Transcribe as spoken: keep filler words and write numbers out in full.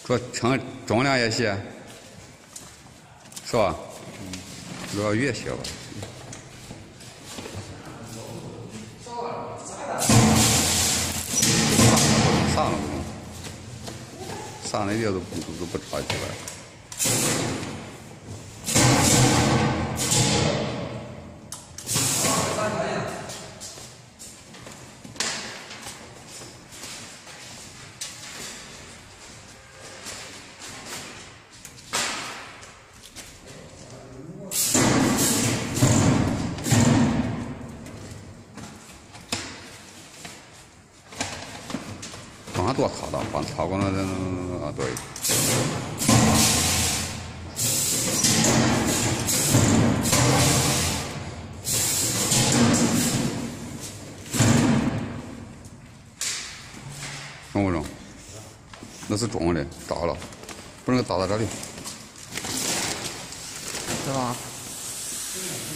这称重量也些，是吧？嗯，主要越些吧。上了不中，上了一点都不都不着急了。 往上多擦的，往擦过那那啊对。中不中？那是中的，着了，不能倒到这里。 是吧？